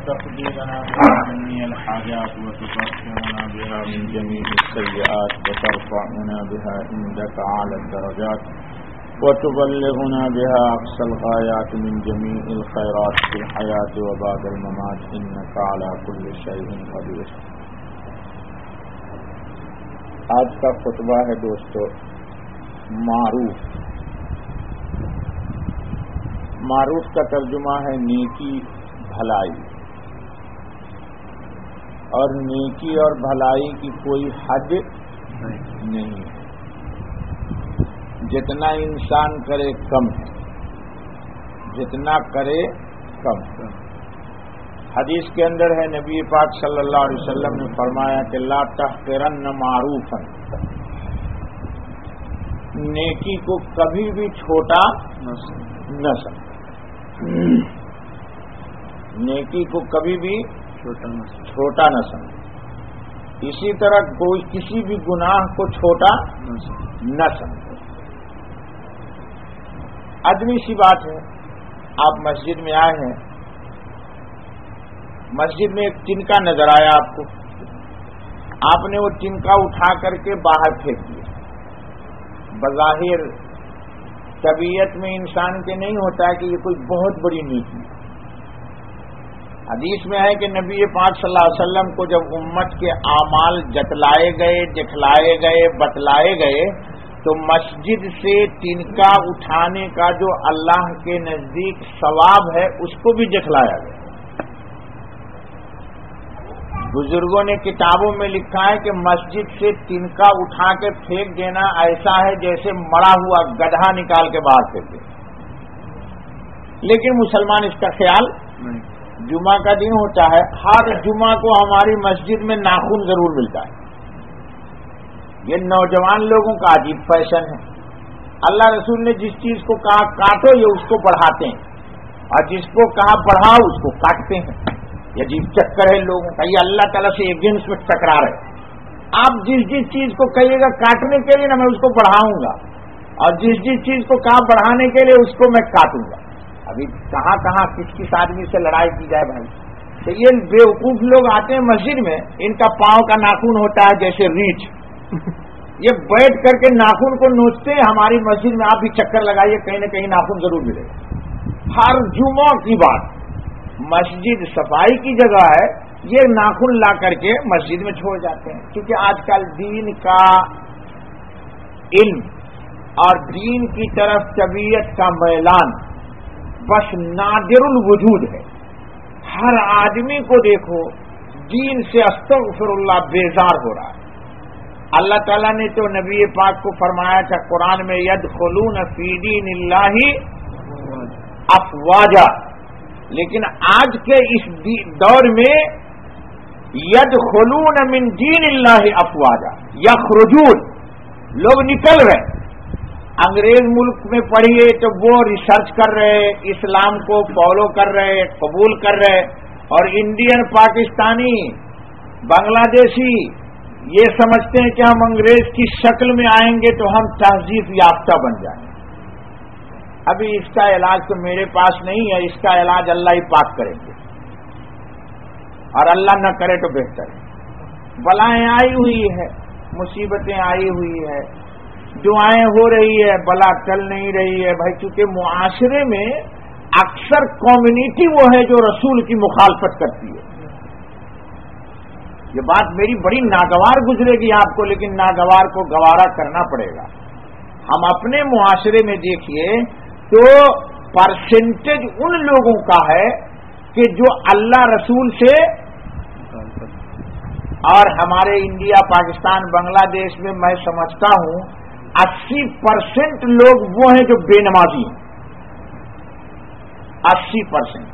تقضي لنا بها جميع الحاجات وتطهرنا بها من جميع السيئات وترفعنا بها عندك أعلى الدرجات وتبلغنا بها أقصى الغايات من جميع الخيرات في الحياة وبعد الممات إنك على كل شيء قدير. آج کا خطبہ ہے دوستو معروف کا ترجمہ ہے نیکی بھلائی، اور نیکی اور بھلائی کی کوئی حد نہیں ہے، جتنا انسان کرے کم ہے، جتنا کرے کم ہے۔ حدیث کے اندر ہے نبی پاک صلی اللہ علیہ وسلم نے فرمایا کہ لا تحقرن معروفا، نیکی کو کبھی بھی چھوٹا نہ سمجھ، نیکی کو کبھی بھی چھوٹا نہ سمجھ، اسی طرح کوئی کسی بھی گناہ کو چھوٹا نہ سمجھے۔ آدمی سی بات ہے، آپ مسجد میں آئے ہیں، مسجد میں ایک ٹنکا نظر آیا آپ کو، آپ نے وہ ٹنکا اٹھا کر کے باہر پھینک دیا۔ بظاہر طبیعت میں انسان کے نہیں ہوتا ہے کہ یہ کوئی بہت بڑی نیکی ہے۔ حدیث میں ہے کہ نبی پاک صلی اللہ علیہ وسلم کو جب امت کے اعمال جتلائے گئے، دکھلائے گئے، بتلائے گئے، تو مسجد سے ٹنکا اٹھانے کا جو اللہ کے نزدیک ثواب ہے اس کو بھی دکھلایا گیا۔ بزرگوں نے کتابوں میں لکھا ہے کہ مسجد سے تنکا اٹھا کے پھینک دینا ایسا ہے جیسے مڑا ہوا گدھا نکال کے باہر پھینک دے، لیکن مسلمان اس کا خیال نہیں۔ جمعہ کا دن ہوتا ہے، ہر جمعہ کو ہماری مسجد میں ناخن ضرور ملتا ہے۔ یہ نوجوان لوگوں کا عجیب فیشن ہے۔ اللہ رسول نے جس چیز کو کہا کاٹو یہ اس کو بڑھاتے ہیں، اور جس کو کہا بڑھاؤ اس کو کاٹتے ہیں۔ یہ عجیب چکر ہے لوگوں کا، یہ اللہ تعالیٰ سے اگینسٹ میں ٹکرا رہے۔ آپ جس چیز کو کہیے گا کاٹنے کے لیے نا میں اس کو بڑھاؤں گا، اور جس چیز کو کہا بڑھانے کے لیے اس کو میں کاٹوں گا۔ ابھی کہاں کس آدمی سے لڑائی کی جائے بھائی؟ تو یہ بیوقوف لوگ آتے ہیں مسجد میں، ان کا پاؤں کا ناخن ہوتا ہے جیسے ریچھ، یہ بیٹھ کر کے ناخن کو نوچتے ہیں۔ ہماری مسجد میں آپ بھی چکر لگائیے، کہیں نہ کہیں ناخن ضرور ملے گا۔ ہر جمعہ کی بات، مسجد صفائی کی جگہ ہے، یہ ناخن لا کر کے مسجد میں چھوڑ جاتے ہیں، کیونکہ آج کل دین کا علم اور دین کی طرف طبیعت کا میلان بس نادر الوجود ہے۔ ہر آدمی کو دیکھو دین سے استغفر اللہ بیزار ہو رہا ہے۔ اللہ تعالیٰ نے تو نبی پاک کو فرمایا تھا قرآن میں یدخلون فی دین اللہ افواجا، لیکن آج کے اس دور میں یدخلون من دین اللہ افواجا، یخرجون، لوگ نکل رہے۔ انگریز ملک میں پڑھیے تو وہ ریسرچ کر رہے، اسلام کو فالو کر رہے، قبول کر رہے، اور انڈین، پاکستانی، بنگلہ دیشی یہ سمجھتے ہیں کہ ہم انگریز کی شکل میں آئیں گے تو ہم تہذیب یافتہ بن جائیں گے۔ ابھی اس کا علاج تو میرے پاس نہیں ہے، اس کا علاج اللہ ہی پاک کریں گے، اور اللہ نہ کرے تو بہتر ہے۔ بلائیں آئی ہوئی ہے، مصیبتیں آئی ہوئی ہے، دعائیں ہو رہی ہے، بلا ٹل نہیں رہی ہے بھائی، کیونکہ معاشرے میں اکثر کمیونٹی وہ ہے جو رسول کی مخالفت کرتی ہے۔ یہ بات میری بڑی ناگوار گزرے گی آپ کو، لیکن ناگوار کو گوارا کرنا پڑے گا۔ ہم اپنے معاشرے میں دیکھیے تو پرسنٹیج ان لوگوں کا ہے کہ جو اللہ رسول سے، اور ہمارے انڈیا، پاکستان، بنگلہ دیش میں میں سمجھتا ہوں 80% لوگ وہ ہیں جو بے نمازی ہیں، 80%۔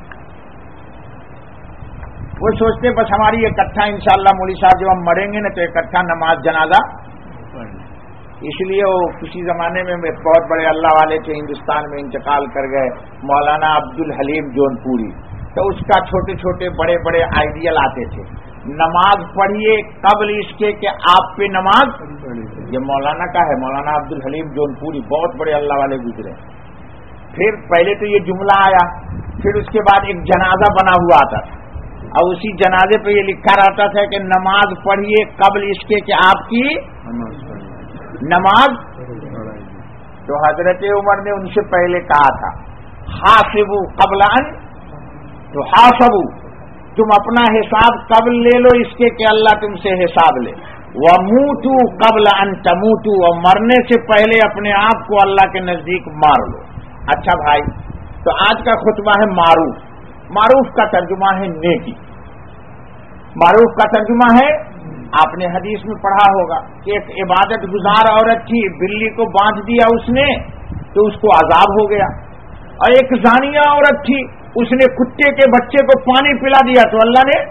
وہ سوچتے بس ہماری اکٹھا انشاءاللہ مولوی صاحب جب ہم مریں گے نا تو اکٹھا نماز جنازہ۔ اس لیے وہ کسی زمانے میں بہت بڑے اللہ والے تھے، ہندوستان میں انتقال کر گئے، مولانا عبد الحلیم جون پوری، تو اس کا چھوٹے چھوٹے بڑے بڑے آئیڈیل آتے تھے، نماز پڑھیے قبل اس کے کہ آپ پہ نماز، یہ مولانا کا ہے، مولانا عبد الحلیم جون پوری، بہت بڑے اللہ والے گزرے۔ پھر پہلے تو یہ جملہ آیا، پھر اس کے بعد ایک جنازہ بنا ہوا آتا تھا، اور اسی جنازے پہ یہ لکھا رہتا تھا کہ نماز پڑھیے قبل اس کے کہ آپ کی نماز. تو حضرت عمر نے ان سے پہلے کہا تھا حاسبو قبل ان تو حاسبو، تم اپنا حساب قبل لے لو اس کے کہ اللہ تم سے حساب لے. وَمُوتُوا قَبْلَ أَن تَمُوتُوا، اور مرنے سے پہلے اپنے آپ کو اللہ کے نزدیک مار لو. اچھا بھائی، تو آج کا خطبہ ہے معروف. معروف کا ترجمہ ہے نیکی. معروف کا ترجمہ ہے، آپ نے حدیث میں پڑھا ہوگا کہ ایک عبادت گزار عورت تھی، بلی کو باندھ دیا اس نے تو اس کو عذاب ہو گیا. اور ایک زانیہ عورت تھی، اس نے کتے کے بچے کو پانی پلا دیا تو اللہ نے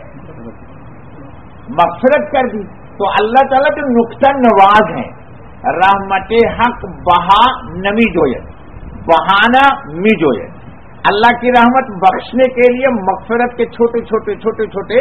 مغفرت کر دی. تو اللہ تعالیٰ جو نقطہ نواز ہیں، رحمت حق بہا نمی جویت، بہانا می جویت. اللہ کی رحمت بخشنے کے لیے مغفرت کے چھوٹے چھوٹے چھوٹے چھوٹے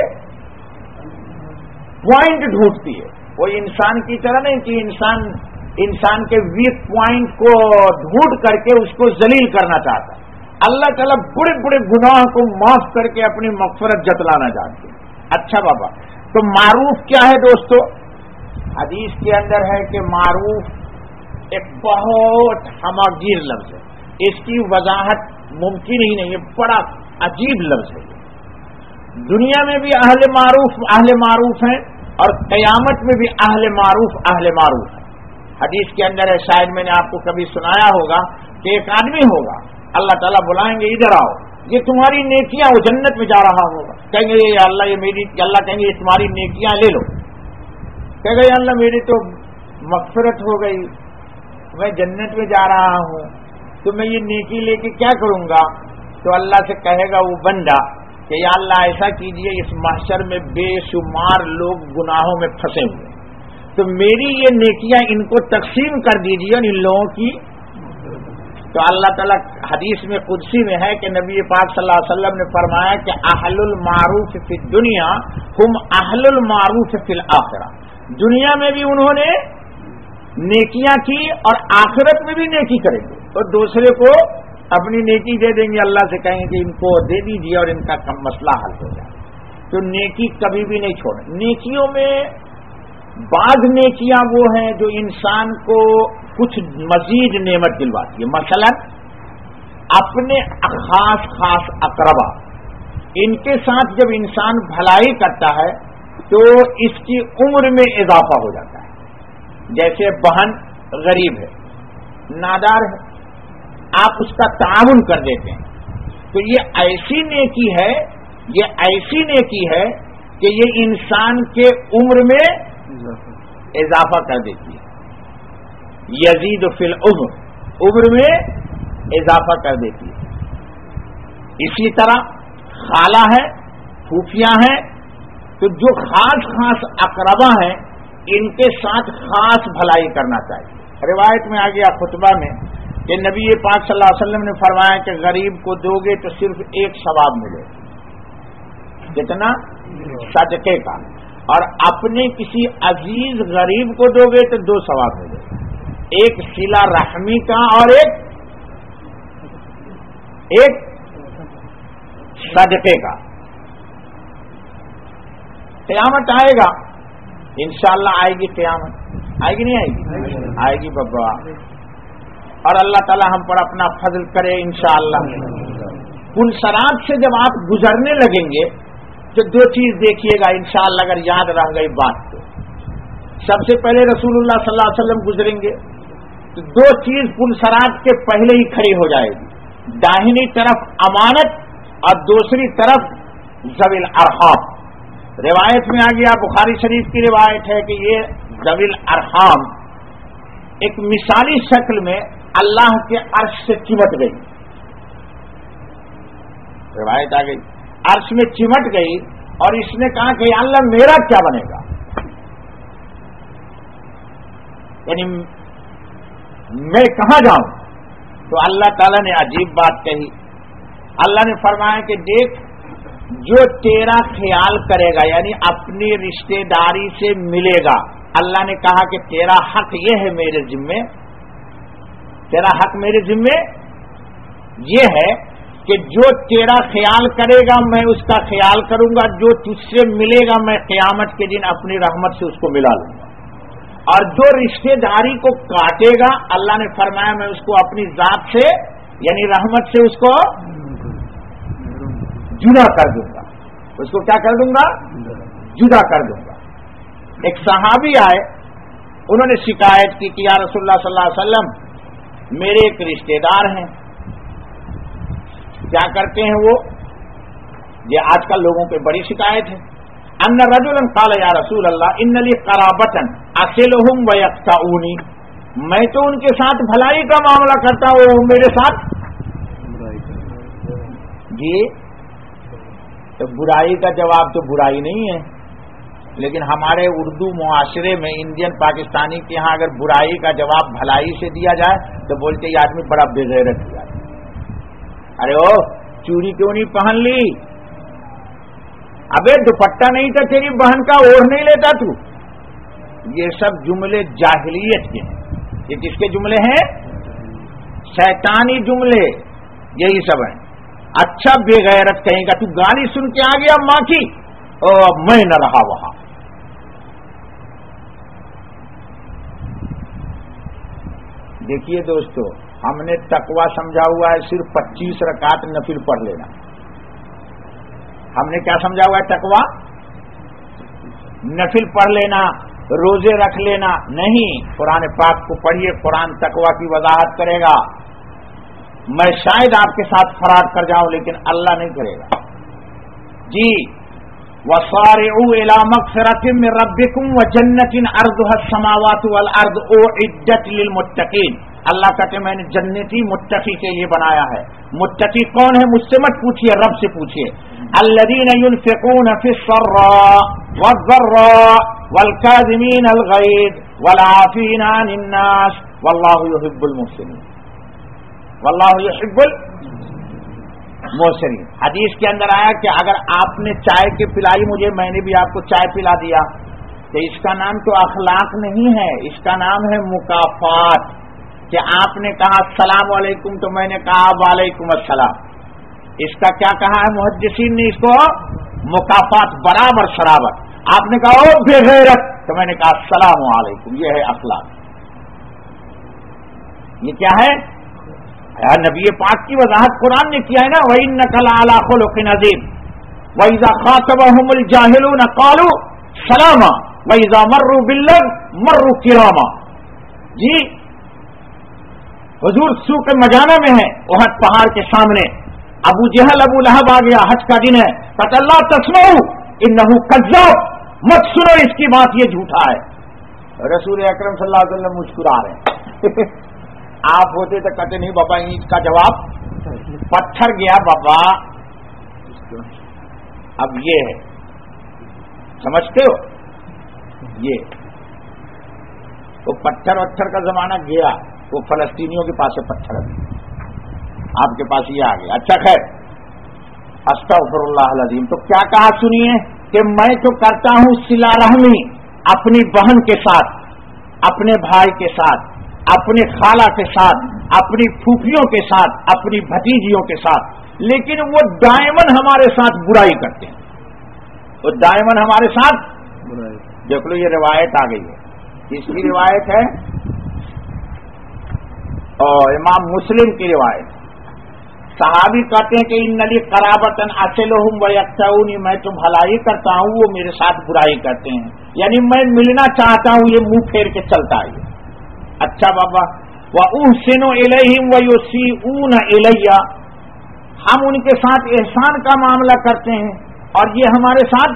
پوائنٹ ڈھونڈتی ہے. وہ انسان کی طرح نہیں کہ انسان کے ویک پوائنٹ کو ڈھونڈ کر کے اس کو ذلیل کرنا چاہتا. اللہ تعالیٰ بڑے بڑے گناہ کو معاف کر کے اپنی مغفرت جتلانا چاہتے ہیں. اچھا بابا، تو معروف کیا ہے دوستو؟ حدیث کے اندر ہے کہ معروف ایک بہت ہماگیر لفظ ہے. اس کی وضاحت ممکن ہی نہیں ہے، بڑا عجیب لفظ ہے. دنیا میں بھی اہل معروف ہیں اور قیامت میں بھی اہل معروف ہیں. حدیث کے اندر ہے، شاید میں نے آپ کو کبھی سنایا ہوگا کہ ایک آدمی ہوگا، اللہ تعالیٰ بلائیں گے ادھر آؤ، یہ تمہاری نیکیاں، وہ جنت میں جا رہا ہوگا. کہیں گے یا اللہ یہ میری، اللہ کہیں گے یہ تمہاری نیکیاں لے لو. کہے گا یا اللہ میری تو مغفرت ہو گئی، میں جنت میں جا رہا ہوں، تو میں یہ نیکی لے کے کیا کروں گا؟ تو اللہ سے کہے گا وہ بندہ کہ یا اللہ ایسا کیجئے، اس محشر میں بے شمار لوگ گناہوں میں پھنسے ہوئے، تو میری یہ نیکیاں ان کو تقسیم کر دیجیے اور ان لوگوں کی. تو اللہ تعالیٰ حدیث میں قدسی میں ہے کہ نبی پاک صلی اللہ علیہ وسلم نے فرمایا کہ اہل المعروف فی الدنیا ہم اہل المعروف فی الآخرہ. دنیا میں بھی انہوں نے نیکیاں کی اور آخرت میں بھی نیکی کریں گے، اور دوسرے کو اپنی نیکی دے دیں گے. اللہ سے کہیں گے کہ ان کو دے دیجیے اور ان کا مسئلہ حل ہو جائے. تو نیکی کبھی بھی نہیں چھوڑیں. نیکیوں میں بعض نیکیاں وہ ہیں جو انسان کو کچھ مزید نعمت دلواتی ہے. مثلا اپنے خاص اقربا، ان کے ساتھ جب انسان بھلائی کرتا ہے تو اس کی عمر میں اضافہ ہو جاتا ہے. جیسے بہن غریب ہے، نادار ہے، آپ اس کا تعاون کر دیتے ہیں، تو یہ ایسی نیکی ہے کہ یہ انسان کے عمر میں اضافہ کر دیتی ہے. یزید فی العمر، عمر میں اضافہ کر دیتی ہے. اسی طرح خالہ ہے، پھوپھیاں ہیں، تو جو خاص اقربا ہیں ان کے ساتھ خاص بھلائی کرنا چاہیے. روایت میں آ گیا خطبہ میں کہ نبی پاک صلی اللہ علیہ وسلم نے فرمایا کہ غریب کو دو گے تو صرف ایک ثواب ملے. کتنا؟ صدقے کا. اور اپنے کسی عزیز غریب کو دو گے تو 2 ثواب ملے، ایک صلہ رحمی کا اور ایک صدقے کا. قیامت آئے گا انشاءاللہ، آئے گی قیامت، آئے گی نہیں آئے گی؟ آئے گی بابا. اور اللہ تعالی ہم پر اپنا فضل کرے انشاءاللہ. پلسرات سے جب آپ گزرنے لگیں گے تو 2 چیز دیکھیے گا انشاءاللہ، اگر یاد رہ گئی بات تو. سب سے پہلے رسول اللہ صلی اللہ علیہ وسلم گزریں گے تو 2 چیز پلسرات کے پہلے ہی کھڑی ہو جائے گی. داہنی طرف امانت اور دوسری طرف ذوی الارحام. روایت میں آ گیا، بخاری شریف کی روایت ہے کہ یہ ذوی الارحام ایک مثالی شکل میں اللہ کے عرش سے چمٹ گئی. روایت آ گئی، عرش میں چمٹ گئی اور اس نے کہا کہ یا اللہ میرا کیا بنے گا، یعنی میں کہاں جاؤں؟ تو اللہ تعالیٰ نے عجیب بات کہی. اللہ نے فرمایا کہ دیکھ، جو تیرا خیال کرے گا، یعنی اپنی رشتہ داری سے ملے گا. اللہ نے کہا کہ تیرا حق یہ ہے میرے ذمے، تیرا حق میرے ذمے یہ ہے کہ جو تیرا خیال کرے گا میں اس کا خیال کروں گا، جو تجھ سے ملے گا میں قیامت کے دن اپنی رحمت سے اس کو ملا لوں گا، اور جو رشتے داری کو کاٹے گا اللہ نے فرمایا میں اس کو اپنی ذات سے یعنی رحمت سے اس کو جدا کر دوں گا، اس کو کیا کر دوں گا؟ جدا کر دوں گا۔ ایک صحابی آئے، انہوں نے شکایت کی کہ یا رسول اللہ صلی اللہ علیہ وسلم میرے ایک رشتے دار ہیں، کیا کرتے ہیں وہ؟ یہ آج کل لوگوں کی بڑی شکایت ہے۔ ان رجلا قال یا رسول اللہ ان لی قرابۃ اصلهم ويقطعوني، میں تو ان کے ساتھ بھلائی کا معاملہ کرتا ہوں، وہ میرے ساتھ جی تو برائی کا جواب تو برائی نہیں ہے، لیکن ہمارے اردو معاشرے میں انڈین پاکستانی کے ہاں اگر برائی کا جواب بھلائی سے دیا جائے تو بولتے یہ آدمی بڑا بے غیرت کیا، ارے او چوری کیوں نہیں پہن لی؟ ابے دوپٹہ نہیں تھا تیری بہن کا اوڑھ نہیں لیتا تو؟ یہ سب جملے جاہلیت کے ہیں، یہ کس کے جملے ہیں؟ شیطانی جملے، یہی سب ہیں۔ اچھا بے غیرت کہیں گا، تو گالی سن کے آ گیا ماں کی، اب میں نہ رہا وہاں۔ دیکھیے دوستو، ہم نے تقویٰ سمجھا ہوا ہے صرف 25 رکعت نفل پڑھ لینا۔ ہم نے کیا سمجھا ہوا ہے تقویٰ؟ نفل پڑھ لینا، روزے رکھ لینا نہیں۔ قرآن پاک کو پڑھیے، قرآن تقویٰ کی وضاحت کرے گا۔ میں شاید آپ کے ساتھ فراڈ کر جاؤں لیکن اللہ نہیں کرے گا جی۔ وَصَارِعُوا إِلَى مَغْفِرَةٍ مِّن رَّبِّكُمْ وَجَنَّةٍ عَرْضُهَا السَّمَاوَاتُ وَالْأَرْضُ أُعِدَّتْ لِلْمُتَّقِينَ۔ اللہ کہتے ہیں میں نے جنتی متقی کے لیے بنایا ہے۔ متقی کون ہے؟ مجھ سے مت پوچھیے، رب سے پوچھیے۔ الَّذِينَ يُنفِقُونَ فِي السَّرَّاءِ وَالضَّرَّاءِ وَالْكَاظِمِينَ الْغَيْظَ وَالْعَافِينَ عَنِ النَّاسِ وَاللَّهُ يُحِبُّ الْمُحْسِنِينَ، واللہ يحب المحسنین۔ حدیث کے اندر آیا کہ اگر آپ نے چائے کے پلائی مجھے، میں نے بھی آپ کو چائے پلا دیا، تو اس کا نام تو اخلاق نہیں ہے، اس کا نام ہے مکافات۔ کہ آپ نے کہا السلام علیکم تو میں نے کہا وعلیکم السلام، اس کا کیا کہا ہے محدثین نے؟ اس کو مکافات، برابر شرابت۔ آپ نے کہا او بے غیرت تو میں نے کہا السلام علیکم، یہ ہے اخلاق۔ یہ کیا ہے؟ نبی پاک کی وضاحت قرآن نے کیا ہے نا، وَإِنَّكَ لَعَلَىٰ خُلُقٍ عَظِيمٍ وَإِذَا خَاطَبَهُمُ الْجَاهِلُونَ قَالُوا سَلَامًا وَإِذَا مَرُّوا بِاللَّغْوِ مَرُّوا كِرَامًا۔ جی حضور سوق مجانہ میں ہے، احد پہاڑ کے سامنے، ابو جہل ابو لہب آ گیا، حج کا دن ہے، کہتا اللہ تسمعوا انہ کذاب، مت سنو اس کی بات، یہ جھوٹا ہے۔ رسول اکرم صلی اللہ علیہ وسلم مسکرا رہے ہیں۔ آپ ہوتے تو کہتے نہیں بابا اس کا جواب پتھر گیا بابا۔ اب یہ ہے، سمجھتے ہو؟ یہ وہ پتھر وتھر کا زمانہ گیا، وہ فلسطینیوں کے پاس سے پتھر آپ کے پاس یہ آ گیا۔ اچھا خیر، استغفر اللہ العظیم۔ تو کیا کہا سنیے کہ میں تو کرتا ہوں صلہ رحمی اپنی بہن کے ساتھ، اپنے بھائی کے ساتھ، اپنے خالہ کے ساتھ، اپنی پھوپھیوں کے ساتھ، اپنی بھتیجیوں کے ساتھ، لیکن وہ دائمن ہمارے ساتھ برائی کرتے ہیں، وہ دائمن ہمارے ساتھ برائی۔ دیکھ لو یہ روایت آ گئی ہے، اس کی روایت ہے اور امام مسلم کی روایت۔ صحابی کہتے ہیں کہ ان لی قرابتن اصلهم ویقطعونی، میں تو بھلائی کرتا ہوں وہ میرے ساتھ برائی کرتے ہیں، یعنی میں ملنا چاہتا ہوں یہ منہ پھیر کے چلتا ہے۔ اچھا بابا، وَأُحْسِنُ إِلَيْهِمْ وَيُسِيئُونَ إِلَيَّ، ہم ان کے ساتھ احسان کا معاملہ کرتے ہیں اور یہ ہمارے ساتھ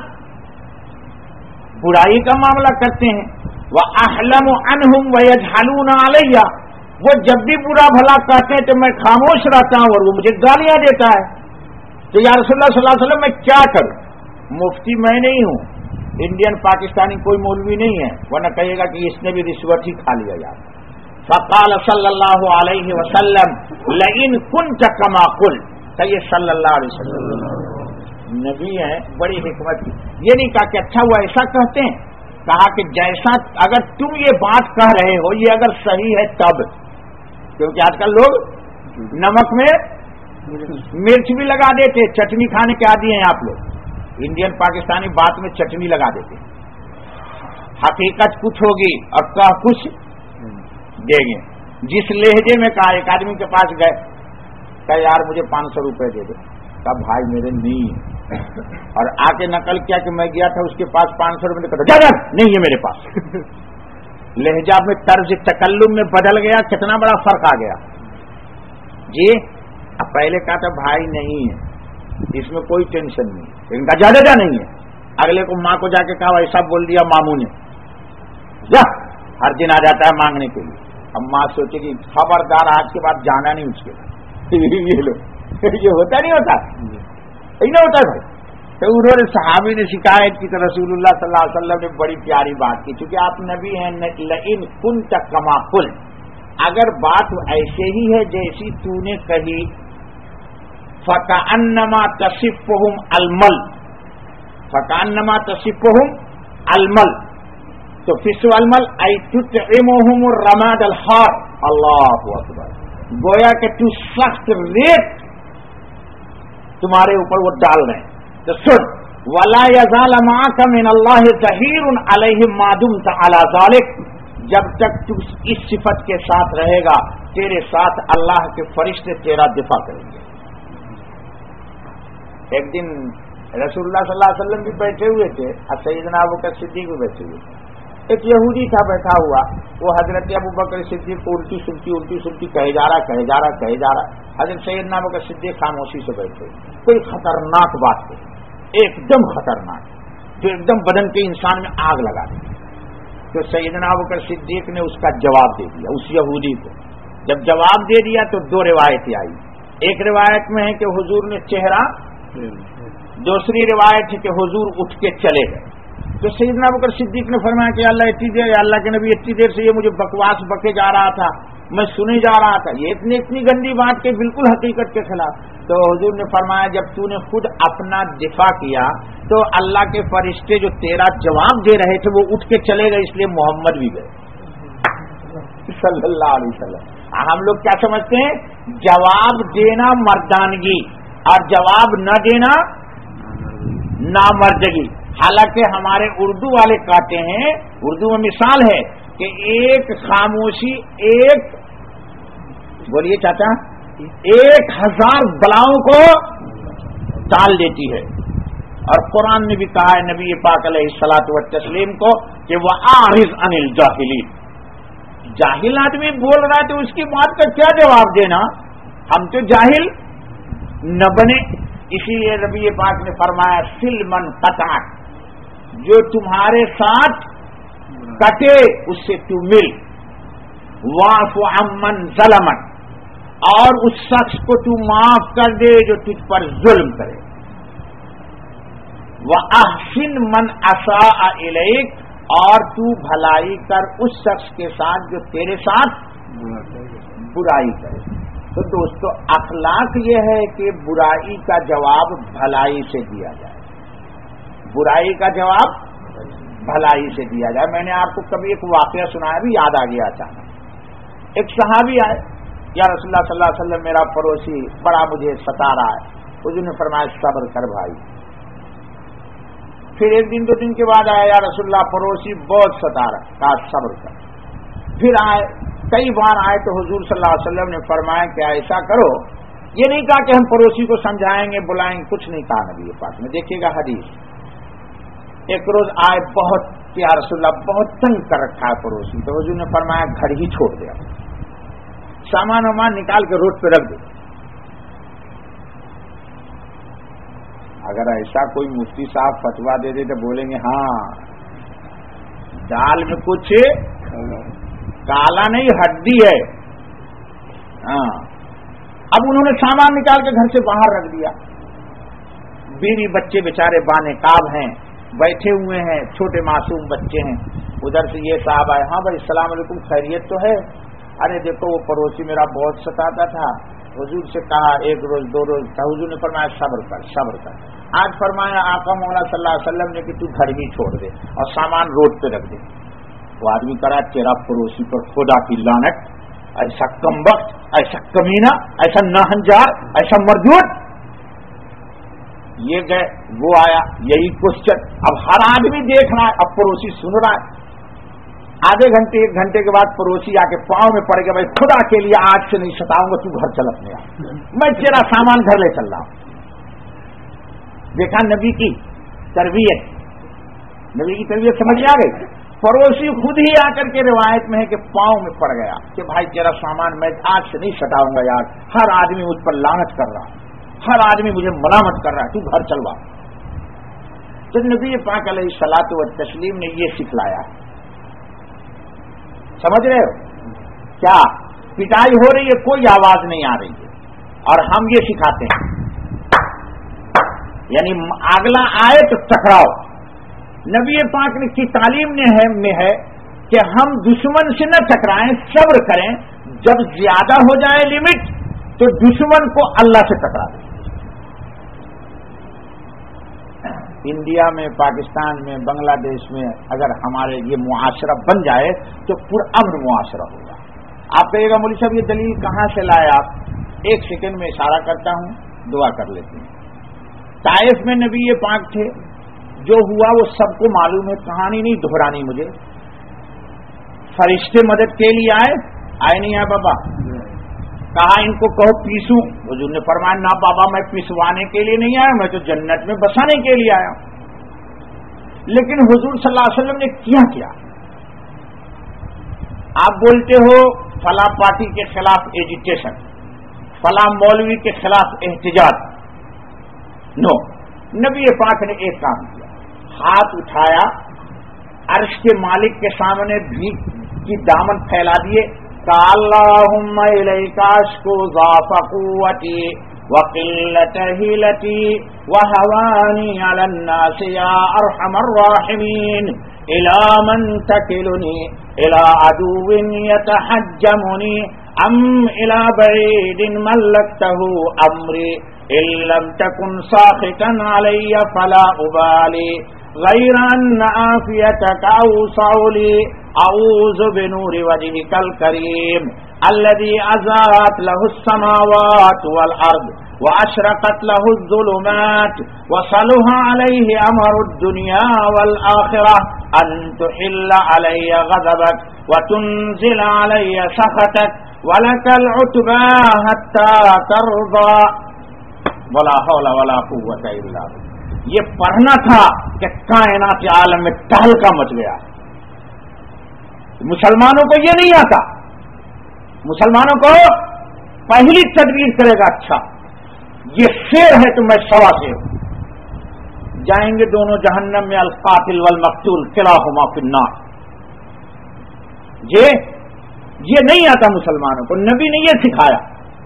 برائی کا معاملہ کرتے ہیں۔ وَأَحْلَمُ عَنْهُمْ وَيَجْهَلُونَ عَلَيَّ، وہ جب بھی برا بھلا کہتے ہیں تو میں خاموش رہتا ہوں اور وہ مجھے گالیاں دیتا ہے۔ تو یا رسول اللہ صلی اللہ علیہ وسلم میں کیا کروں؟ مفتی میں نہیں ہوں، انڈین پاکستانی کوئی مولوی نہیں ہے، ورنہ کہے گا کہ اس نے بھی رشوت ہی کھا لیا یار۔ فقال صلی اللہ علیہ وسلم لئن كنت كما قلت، یہ صلی اللہ علیہ وسلم نبی ہیں، بڑی حکمت کی۔ یہ نہیں کہا کہ اچھا وہ ایسا کہتے ہیں، کہا کہ جیسا اگر تم یہ بات کہہ رہے ہو یہ اگر صحیح ہے تب، کیونکہ آج کل لوگ نمک میں مرچ بھی لگا دیتے. چٹنی کھانے کے عادی ہیں آپ لوگ, انڈین پاکستانی بات میں چٹنی لگا دیتے. حقیقت کچھ ہوگی اور کہ کچھ دیں گے. جس لہجے میں کہا, ایک آدمی کے پاس گئے, کہ یار مجھے 500 روپے دے دے. کہا بھائی میرے نہیں ہے, اور آ کے نقل کیا کہ میں گیا تھا اس کے پاس 500 روپے. کہا جا نہیں ہے میرے پاس. لہجہ میں طرز تکلم میں بدل گیا, کتنا بڑا فرق آ گیا جی. اب پہلے کہا تھا بھائی نہیں ہے, اس میں کوئی ٹینشن نہیں, لیکن کہا جا نہیں ہے. اگلے کو ماں کو جا کے کہا ایسا بول دیا ماموں نے, جا ہر دن آ جاتا ہے مانگنے کے لیے. اب ماں سوچے کہ خبردار آج کے بعد جانا نہیں اس کے بعد. یہ لو یہ ہوتا نہیں ہوتا, نہیں ہوتا ہے بھائی. تو انہوں نے صحابی نے شکایت کی تو رسول اللہ صلی اللہ علیہ وسلم نے بڑی پیاری بات کی, چونکہ آپ نبی ہیں. لئن كنت كما قلت, اگر بات ایسے ہی ہے جیسی تو نے کہی, فكأنما تصفهم المل, فكأنما تصفهم المل, تو فسو المل اي تطعمهم الرماد الحار. اللہ اکبر, گویا کہ تو سخت ریت تمہارے اوپر وہ ڈال رہے ہیں. تو سن, ولا يزال معك من الله ظهير عليهم ما دمت على ذلك, جب تک تو اس صفت کے ساتھ رہے گا تیرے ساتھ اللہ کے فرشتے تیرا دفاع کریں گے. ایک دن رسول اللہ صلی اللہ علیہ وسلم بھی بیٹھے ہوئے تھے اور سیدنا ابوبکر صدیق بھی بیٹھے ہوئے تھے. ایک یہودی تھا بیٹھا ہوا, وہ حضرت ابوبکر صدیق کو الٹی سلٹی کہے جا رہا. حضرت سیدنا ابوبکر صدیق خاموشی سے بیٹھے. کوئی خطرناک بات ہے, ایک دم خطرناک, جو ایک دم بدن کے انسان میں آگ لگا دی. تو سیدنا ابوبکر صدیق نے اس کا جواب دے دیا اس یہودی کو. جب جواب دے دیا تو دو روایتیں آئی. ایک روایت میں ہے کہ حضور نے چہرہ, دوسری روایت ہے کہ حضور اٹھ کے چلے گئے. تو سیدنا ابوبکر صدیق نے فرمایا کہ اللہ اتنی دیر, اللہ کے نبی اتنی دیر سے یہ مجھے بکواس بکے جا رہا تھا, میں سنے جا رہا تھا, یہ اتنی گندی بات کہ بالکل حقیقت کے خلاف. تو حضور نے فرمایا جب تو نے خود اپنا دفاع کیا تو اللہ کے فرشتے جو تیرا جواب دے رہے تھے وہ اٹھ کے چلے گئے, اس لیے محمد بھی گئے صلی اللہ علیہ وسلم. ہم لوگ کیا سمجھتے ہیں, جواب دینا مردانگی اور جواب نہ دینا نامردگی. حالانکہ ہمارے اردو والے کہتے ہیں, اردو میں مثال ہے کہ ایک خاموشی ایک, بولیے چاچا, 1000 بلاؤں کو ٹال دیتی ہے. اور قرآن نے بھی کہا ہے نبی پاک علیہ الصلوۃ والتسلیم کو کہ وَأَعْرِضْ عَنِ الْجَاهِلِينَ, جاہل آدمی بول رہا ہے تو اس کی بات کا کیا جواب دینا, ہم تو جاہل نہ بنے. اسی لیے نبی پاک نے فرمایا سل من قطعک, جو تمہارے ساتھ کٹے اس سے تو مل. واعف عمن ظلمک, اور اس شخص کو تو معاف کر دے جو تجھ پر ظلم کرے. وَأَحْسِنْ مَنْ أَسَاءَ إِلَيْكَ, اور تو بھلائی کر اس شخص کے ساتھ جو تیرے ساتھ برائی کرے. تو دوستو اخلاق یہ ہے کہ برائی کا جواب بھلائی سے دیا جائے, برائی کا جواب بھلائی سے دیا جائے. میں نے آپ کو کبھی ایک واقعہ سنایا, بھی یاد آ گیا اچانک. ایک صحابی آئے, یا رسول اللہ صلی اللہ علیہ وسلم میرا پڑوسی بڑا مجھے ستا رہا ہے. حضور نے فرمایا صبر کر بھائی. پھر ایک دن 2 دن کے بعد آیا, یا رسول اللہ پڑوسی بہت ستا رہا, کہا صبر کر. پھر آئے, کئی بار آئے تو حضور صلی اللہ علیہ وسلم نے فرمایا کہ ایسا کرو, یہ نہیں کہا کہ ہم پڑوسی کو سمجھائیں گے بلائیں گے, کچھ نہیں کہا نبی پاک نے. دیکھیے گا حدیث. ایک روز آئے بہت, یا رسول اللہ بہت تنگ کر رکھا ہے پڑوسی, تو حضور نے فرمایا گھر ہی چھوڑ دیا, سامان وامان نکال کے روڈ پہ رکھ دو. اگر ایسا کوئی مفتی صاحب فتوا دے دے تو بولیں گے ہاں دال میں کچھ کالا نہیں ہڈی ہے. ہاں, اب انہوں نے سامان نکال کے گھر سے باہر رکھ دیا. بیوی بچے بیچارے بانقاب ہیں, بیٹھے ہوئے ہیں, چھوٹے معصوم بچے ہیں. ادھر سے یہ صاحب آئے, ہاں بھائی السلام علیکم, خیریت تو ہے؟ ارے دیکھو وہ پڑوسی میرا بہت ستاتا تھا, حضور سے کہا 1 روز 2 روز تھا, حضور نے فرمایا صبر کر صبر کر. آج فرمایا آقا مولا صلی اللہ علیہ وسلم نے کہ تو گھر ہی چھوڑ دے اور سامان روڈ پہ رکھ دے. وہ آدمی کرا تیرا پڑوسی پر خدا کی لعنت, ایسا کمبخت، ایسا کمینہ، ایسا ناہنجار، ایسا مردود. یہ گئے، وہ آیا، یہی کوشچن. اب ہر آدمی دیکھ رہا ہے، اب پڑوسی سن رہا ہے. آدھے گھنٹے 1 گھنٹے کے بعد پڑوسی آ کے پاؤں میں پڑ گیا، بھائی خدا کے لیے آج سے نہیں ستاؤں گا، تو گھر چل اپنے آپ، میں تیرا سامان گھر لے چل رہا ہوں. دیکھا نبی کی تربیت، نبی کی تربیت سمجھ میں آ گئی. پڑوسی خود ہی آ کر کے روایت میں ہے کہ پاؤں میں پڑ گیا کہ بھائی تیرا سامان میں آج سے نہیں ستاؤں گا یار، ہر آدمی مجھ پر لعنت کر رہا ہے، ہر آدمی مجھے ملامت کر رہا ہے، تو گھر چلوا. تو نبی پاک علیہ الصلوۃ والتسلیم نے یہ سکھلایا ہے. سمجھ رہے ہو کیا؟ پٹائی ہو رہی ہے، کوئی آواز نہیں آ رہی ہے، اور ہم یہ سکھاتے ہیں، یعنی اگلا آئے تو ٹکراؤ. نبی پاک کی تعلیم میں ہے کہ ہم دشمن سے نہ ٹکرائیں، صبر کریں. جب زیادہ ہو جائے لمٹ تو دشمن کو اللہ سے ٹکرا دیں. انڈیا میں، پاکستان میں، بنگلہ دیش میں اگر ہمارے یہ معاشرہ بن جائے تو پرامن معاشرہ ہوگا. آپ کہیے گا مولوی صاحب یہ دلیل کہاں سے لائے آپ؟ 1 سیکنڈ میں اشارہ کرتا ہوں، دعا کر لیتے ہیں. طائف میں نبی پاک تھے، جو ہوا وہ سب کو معلوم ہے، کہانی نہیں دہرانی مجھے. فرشتے مدد کے لیے آئے نہیں آئے بابا؟ کہا ان کو کہو پیسوں. حضور نے فرمایا نہ بابا، میں پیسوانے کے لیے نہیں آیا، میں تو جنت میں بسانے کے لیے آیا. لیکن حضور صلی اللہ علیہ وسلم نے کیا؟ آپ بولتے ہو فلاں پارٹی کے خلاف ایجیٹیشن، فلاں مولوی کے خلاف احتجاج. نو، نبی پاک نے ایک کام کیا، ہاتھ اٹھایا، عرش کے مالک کے سامنے بھیک کی دامن پھیلا دیے. اللہم الیک اشکو ضعف قوتی وقلت حیلتی وہوانی علی الناس یا ارحم الراحمین الی من تکلنی الی عدو یتحجمنی ام الی بعید ملکتہ امری ان لم تکن ساخطا علی فلا ابالی غیر ان عافیتک اوسع لی اعوذ بنور وجهک الکریم الذی اضاءت له السماوات والارض واشرقت له الظلمات وصلح علیہ امر الدنیا والآخرہ ان تحل علی غضبک وتنزل علی سخطک ولک العتبى حتی ترضى ولا حول ولا قوت الا باللہ. یہ پڑھنا تھا کہ کائنات عالم میں تہلکہ مچ گیا. مسلمانوں کو یہ نہیں آتا، مسلمانوں کو پہلی تدبیر کرے گا اچھا یہ شیر ہے تو میں 1.25 شیر ہوں. جائیں گے دونوں جہنم میں، القاتل والمقتول کلاہما فی النار. یہ نہیں آتا مسلمانوں کو. نبی نے یہ سکھایا.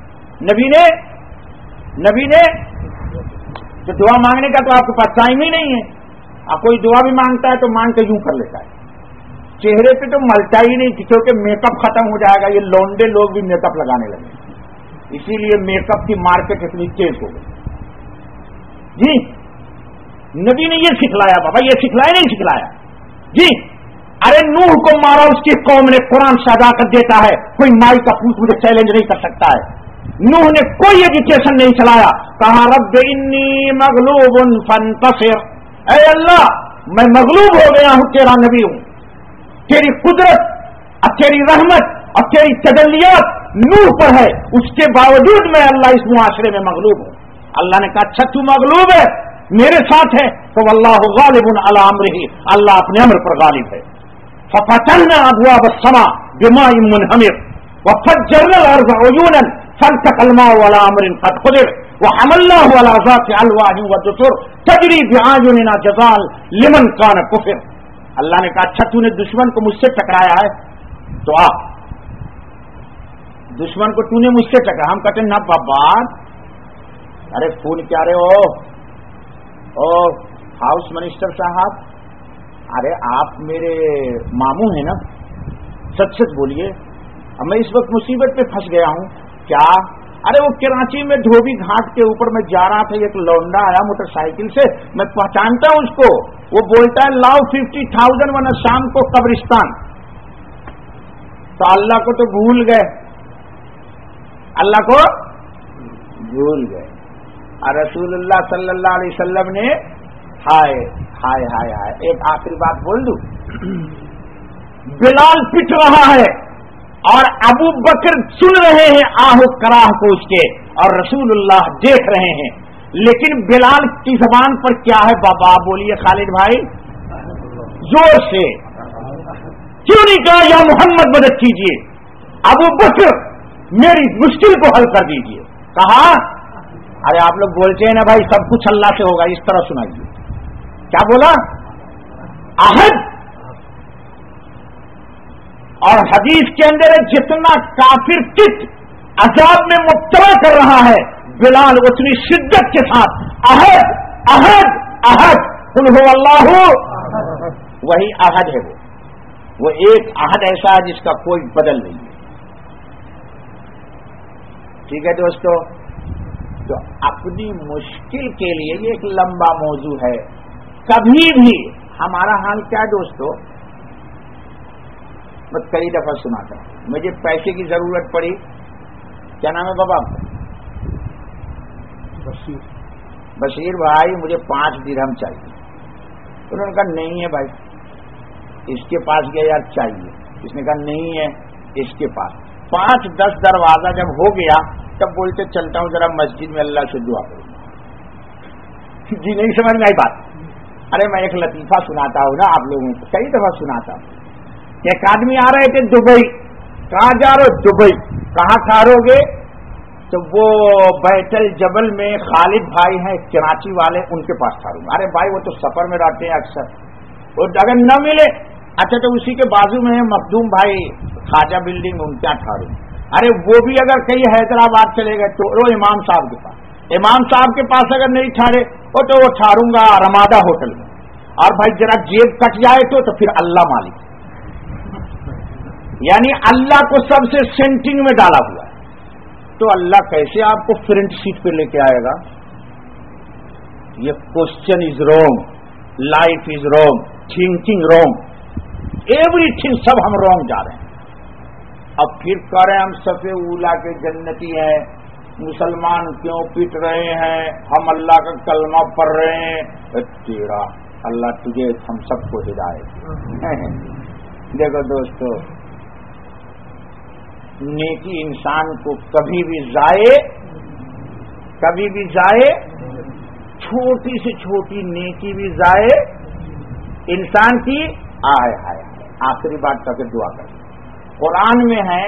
نبی نے تو دعا مانگنے کا تو آپ کے پاس ٹائم ہی نہیں ہے. آپ کوئی دعا بھی مانگتا ہے تو مانگ کے یوں کر لیتا ہے، چہرے پہ تو ملتا ہی نہیں کیونکہ میک اپ ختم ہو جائے گا. یہ لونڈے لوگ بھی میک اپ لگانے لگے، اسی لیے میک اپ کی مارکیٹ اتنی تیز ہو گئی. جی نبی نے یہ سکھلایا بابا، یہ سکھلایا نہیں سکھلایا؟ جی ارے نوح کو مارا اس کی قوم نے، قرآن سجا کر دیتا ہے، کوئی مائی کا پوت مجھے چیلنج نہیں کر سکتا ہے. نوح نے کوئی ایجوکیشن نہیں چلایا، کہا رب انی مغلوب فانتصر، اے اللہ میں مغلوب ہو گیا ہوں، تیرا نبی ہوں، تیری قدرت اور تیری رحمت اور تیری تجلیات نوح پر ہے، اس کے باوجود میں اللہ اس معاشرے میں مغلوب ہوں. اللہ نے کہا اچھا تو مغلوب ہے، میرے ساتھ ہے تو واللہ غالب علی امرہ، اللہ اپنے امر پر غالب ہے. ففتحنا ابواب السماء بماء منہمر وفجرنا الارض عیونا فالتقى الماء على امر قد قدر وحملناه على ذات الواح ودسر تجري باعيننا جزاء لمن كان كفر. اللہ نے کہا اچھا تو نے دشمن کو مجھ سے ٹکرایا ہے تو آ، دشمن کو تو نے مجھ سے ٹکرایا. ہم کہتے ہیں نہ بابا، ارے فون کیا رہے ہو ہاؤس منسٹر صاحب، ارے آپ میرے ماموں ہیں نا، سچ سچ بولیے، اب میں اس وقت مصیبت پہ پھنس گیا ہوں. کیا؟ ارے وہ کراچی میں دھوبی گھاٹ کے اوپر میں جا رہا تھا، ایک لونڈا آیا موٹر سائیکل سے، میں پہچانتا ہوں اس کو، وہ بولتا ہے لاؤ 50,000 ورنہ شام کو قبرستان. تو اللہ کو تو بھول گئے، اللہ کو بھول گئے. اور رسول اللہ صلی اللہ علیہ وسلم نے ہائے ہائے ہائے ہائے. ایک آخری بات بول دوں. بلال پٹ رہا ہے اور ابو بکر سن رہے ہیں آہ کراہ کو اس کے, اور رسول اللہ دیکھ رہے ہیں, لیکن بلال کی زبان پر کیا ہے؟ بابا بولیے خالد بھائی زور سے. کیوں نہیں کہا یا محمد مدد کیجیے, ابو بکر میری مشکل کو حل کر دیجیے؟ کہا ارے آپ لوگ بولتے ہیں نا بھائی سب کچھ اللہ سے ہوگا, اس طرح سنائیے. کیا بولا؟ عہد. اور حدیث کے اندر جتنا کافر کت عذاب میں مبتلا کر رہا ہے, بلال اتنی شدت کے ساتھ عہد عہد عہد قل هو اللہ, وہی عہد ہے. وہ ایک عہد ایسا ہے جس کا کوئی بدل نہیں ہے. ٹھیک ہے دوستو, تو اپنی مشکل کے لیے یہ ایک لمبا موضوع ہے. کبھی بھی ہمارا حال کیا ہے دوستو, میں کئی دفعہ سناتا ہوں, مجھے پیسے کی ضرورت پڑی. کیا نام ہے بابا آپ کا؟ بشیر بھائی مجھے 5 درہم چاہیے. انہوں نے کہا نہیں ہے بھائی. اس کے پاس گیا یار چاہیے, اس نے کہا نہیں ہے اس کے پاس. 5-10 دروازہ جب ہو گیا تب بولتے چلتا ہوں ذرا مسجد میں اللہ سے دعا کروں. جی نہیں سمجھ میں آئی بات. ارے میں ایک لطیفہ سناتا ہوں نا آپ لوگوں کو, کئی دفعہ سناتا ہوں. ایک آدمی آ رہے تھے دبئی. کہاں جا رہے ہو؟ دبئی. کہاں ٹھہرو گے؟ تو وہ بیت الجبل میں خالد بھائی ہیں کراچی والے, ان کے پاس ٹھہروں گا. ارے بھائی وہ تو سفر میں رہتے ہیں اکثر, وہ اگر نہ ملے اچھا تو اسی کے بازو میں ہے مخدوم بھائی خواجہ بلڈنگ, ان کیا ٹھہروں. ارے وہ بھی اگر کہیں حیدرآباد چلے گئے تو وہ امام صاحب کے پاس. امام صاحب کے پاس اگر نہیں ٹھہرے تو وہ ٹھہروں گا رمادہ ہوٹل میں. اور بھائی ذرا جیب کٹ جائے تو پھر اللہ مالک, یعنی اللہ کو سب سے سینٹنگ میں ڈالا ہوا ہے. تو اللہ کیسے آپ کو فرنٹ سیٹ پہ لے کے آئے گا؟ یہ question is wrong, life is wrong, thinking wrong, everything سب ہم رونگ جا رہے ہیں. اب پھر کہہ رہے ہیں ہم صفے اولا کے جنتی ہیں, مسلمان کیوں پٹ رہے ہیں, ہم اللہ کا کلمہ پڑھ رہے ہیں. تیرا اللہ تجھے ہم سب کو ہدایت. دیکھو دوستو, نیکی انسان کو کبھی بھی ضائع, چھوٹی سے چھوٹی نیکی بھی ضائع انسان کی. آئے ہائے آخری بات کر کے دعا کر. قرآن میں ہے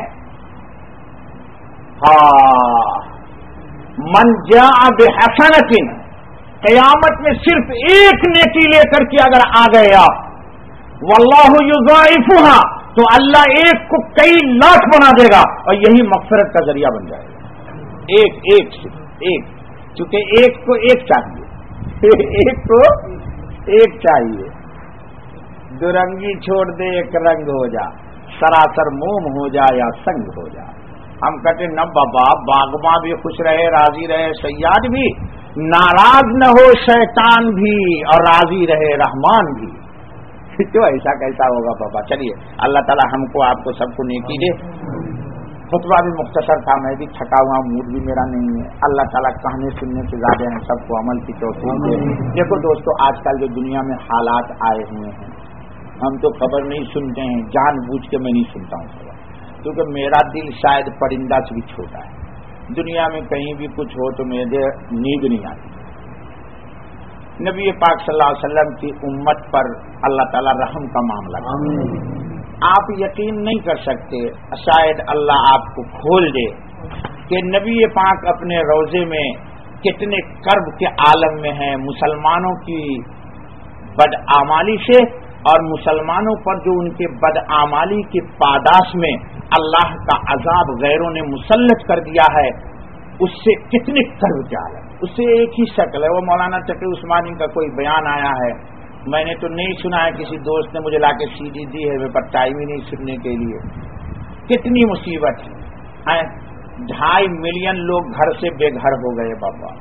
من جاء بحسنۃ, قیامت میں صرف ایک نیکی لے کر کے اگر آ گئے آپ, واللہ یضاعفها, تو اللہ ایک کو کئی لاکھ بنا دے گا, اور یہی مغفرت کا ذریعہ بن جائے گا. ایک صرف ایک, چونکہ ایک کو ایک چاہیے, ایک کو ایک چاہیے. دو رنگی چھوڑ دے ایک رنگ ہو جا, سراسر موم ہو جا یا سنگ ہو جا. ہم کہتے نہ بابا باغباں بھی خوش رہے, راضی رہے, سیاد بھی, ناراض نہ ہو شیطان بھی, اور راضی رہے رحمان بھی. تو ایسا کیسا ہوگا بابا. چلیے اللہ تعالی ہم کو آپ کو سب کو نیکی دے. خطبہ بھی مختصر تھا, میں بھی تھکا ہوا, موڈ بھی میرا نہیں ہے. اللہ تعالیٰ کہنے سننے سے زیادہ ہیں, سب کو عمل کی توفیق دے. دیکھو دوستو, آج کل جو دنیا میں حالات آئے ہوئے ہیں, ہم تو خبر نہیں سنتے ہیں, جان بوجھ کے میں نہیں سنتا ہوں خبر, کیونکہ میرا دل شاید پرندہ سے بھی چھوٹا ہے. دنیا میں کہیں بھی کچھ ہو تو میرے نیند نہیں آتی. نبی پاک صلی اللہ علیہ وسلم کی امت پر اللہ تعالی رحم کا معاملہ ہے. آپ یقین نہیں کر سکتے, شاید اللہ آپ کو کھول دے کہ نبی پاک اپنے روضے میں کتنے کرب کے عالم میں ہیں, مسلمانوں کی بدعمالی سے اور مسلمانوں پر جو ان کے بدعمالی کی پاداش میں اللہ کا عذاب غیروں نے مسلط کر دیا ہے, اس سے کتنے کرب کے عالم. اس سے ایک ہی شکل ہے. وہ مولانا تقی عثمانی کا کوئی بیان آیا ہے, میں نے تو نہیں سنا ہے, کسی دوست نے مجھے لا کے سی ڈی دی ہے, میرے پر ٹائم ہی نہیں سننے کے لیے. کتنی مصیبت ہے. 2.5 ملین لوگ گھر سے بے گھر ہو گئے بابا.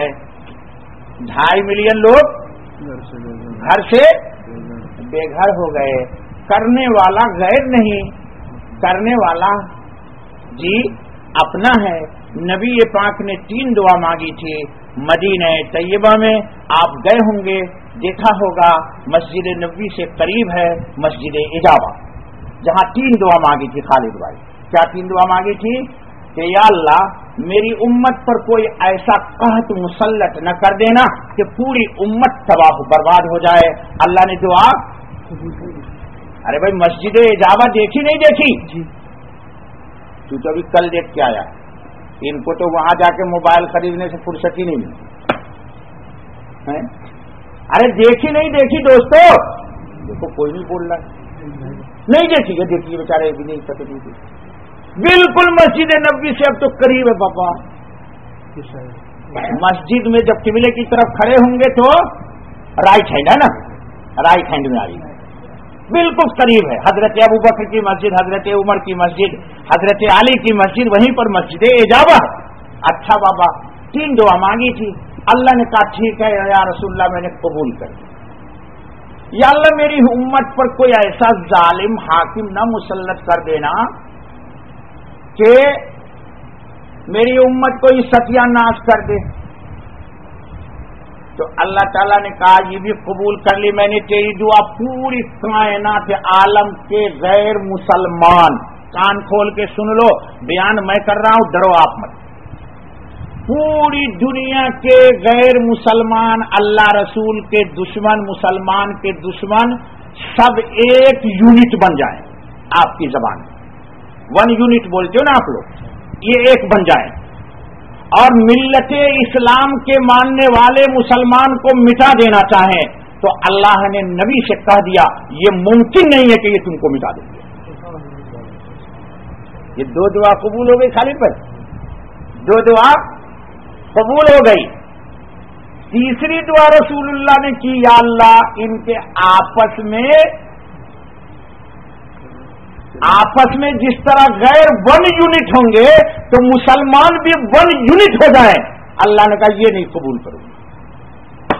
2.5 ملین لوگ گھر سے بے گھر ہو گئے. کرنے والا غیر نہیں, کرنے والا جی اپنا ہے. نبی پاک نے 3 دعا مانگی تھی مدینہ طیبہ میں. آپ گئے ہوں گے، دیکھا ہوگا مسجد نبوی سے قریب ہے مسجد اجابہ، جہاں 3 دعا مانگی تھی خالد بھائی. کیا 3 دعا مانگی تھی؟ کہ یا اللہ میری امت پر کوئی ایسا قحط مسلط نہ کر دینا کہ پوری امت تباہ برباد ہو جائے. اللہ نے دعا. ارے بھائی مسجد اجابہ دیکھی نہیں دیکھی؟ تو ابھی کل دیکھ کے آیا. ان کو تو وہاں جا کے موبائل خریدنے سے فرصت ہی نہیں ملی. ارے دیکھی نہیں دیکھی دوستو؟ دیکھو کوئی نہیں بول رہا. نہیں دیکھی ہے، دیکھیے بیچارے بھی نہیں سکتے. بالکل مسجد نبوی سے اب تو قریب ہے پاپا. مسجد میں جب قبلے کی طرف کھڑے ہوں گے تو رائٹ ہینڈ ہے نا، رائٹ ہینڈ میں آ رہی ہے، بالکل قریب ہے. حضرت ابوبکر کی مسجد، حضرت عمر کی مسجد، حضرت علی کی مسجد، وہیں پر مسجد اجابہ. اچھا بابا 3 دعا مانگی تھی. اللہ نے کہا ٹھیک ہے یا رسول اللہ میں نے قبول کر دیا. یا اللہ میری امت پر کوئی ایسا ظالم حاکم نہ مسلط کر دینا کہ میری امت کو یہ ستیہ ناش کر دے. تو اللہ تعالیٰ نے کہا یہ بھی قبول کر لی میں نے تیری دعا. پوری کائنات عالم کے غیر مسلمان کان کھول کے سن لو، بیان میں کر رہا ہوں، ڈرو آپ مت. پوری دنیا کے غیر مسلمان، اللہ رسول کے دشمن، مسلمان کے دشمن، سب ایک یونٹ بن جائیں. آپ کی زبان 1 یونٹ بولتے ہو نا آپ لوگ، یہ ایک بن جائیں اور ملت اسلام کے ماننے والے مسلمان کو مٹا دینا چاہیں تو اللہ نے نبی سے کہہ دیا یہ ممکن نہیں ہے کہ یہ تم کو مٹا دیں گے. یہ 2 دعا قبول ہو گئی خالد بھائی، 2 دعا قبول ہو گئی. تیسری دعا رسول اللہ نے کی، یا اللہ ان کے آپس میں جس طرح غیر 1 یونٹ ہوں گے تو مسلمان بھی 1 یونٹ ہو جائیں. اللہ نے کہا یہ نہیں قبول کروں گا.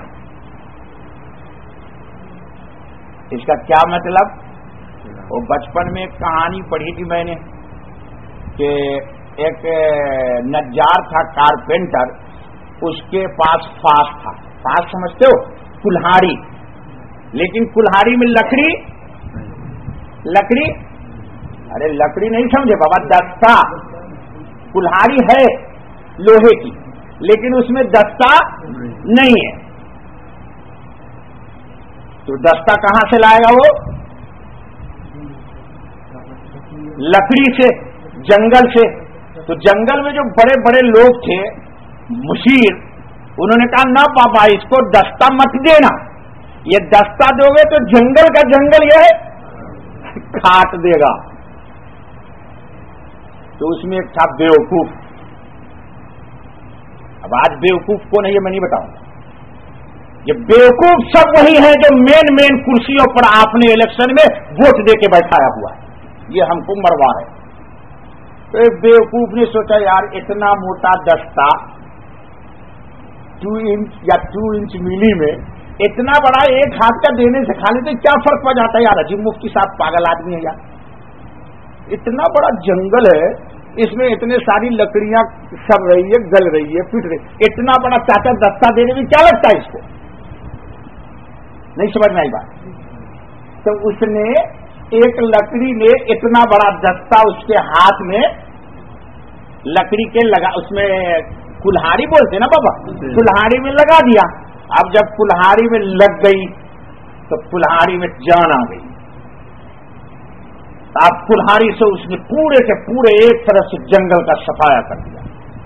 اس کا کیا مطلب؟ وہ بچپن میں ایک کہانی پڑھی تھی میں نے کہ ایک نجار تھا، کارپینٹر، اس کے پاس فاس تھا. فاس سمجھتے ہو؟ کلہاڑی. لیکن کلہاڑی میں لکڑی، ارے لکڑی نہیں سمجھے بابا، دستہ. کلہاڑی ہے لوہے کی لیکن اس میں دستہ نہیں ہے. تو دستہ کہاں سے لائے گا وہ؟ لکڑی سے، جنگل سے. تو جنگل میں جو بڑے بڑے لوگ تھے مشیر، انہوں نے کہا نہ پاپا اس کو دستہ مت دینا، یہ دستہ دو گے تو جنگل کا جنگل یہ کاٹ دے گا. تو اس میں ایک تھا بیوقوف. اب آج بیوقوف کون ہے یہ میں نہیں بتاؤں. یہ بیوقوف سب وہی ہیں جو مین کرسیوں پر آپ نے الیکشن میں ووٹ دے کے بیٹھایا ہوا ہے، یہ ہم کو مروا ہے. تو ایک بیوقوف نے سوچا یار اتنا موٹا دستہ 2 انچ یا 2 انچ میلی میں اتنا بڑا ایک ہاتھ کا دینے سے کھانے سے کیا فرق پڑ جاتا ہے یار. عجیب مفتی صاحب پاگل آدمی ہے یار. اتنا بڑا جنگل ہے، اس میں اتنے ساری لکڑیاں سڑ رہی ہے، گل رہی ہے، پھٹ رہی ہے، اتنا بڑا چاچا دستہ دینے میں کیا لگتا ہے اس کو؟ نہیں سمجھ میں آئی بات. تو اس نے ایک لکڑی نے اتنا بڑا دستہ اس کے ہاتھ میں لکڑی کے لگا، اس میں کلہاڑی بولتے نا بابا، کلہاڑی میں لگا دیا. اب جب کلہاڑی میں لگ گئی تو کلہاڑی میں جان آ گئی. اب کلہاڑی سے اس نے پورے کے پورے ایک طرح سے جنگل کا صفایا کر دیا.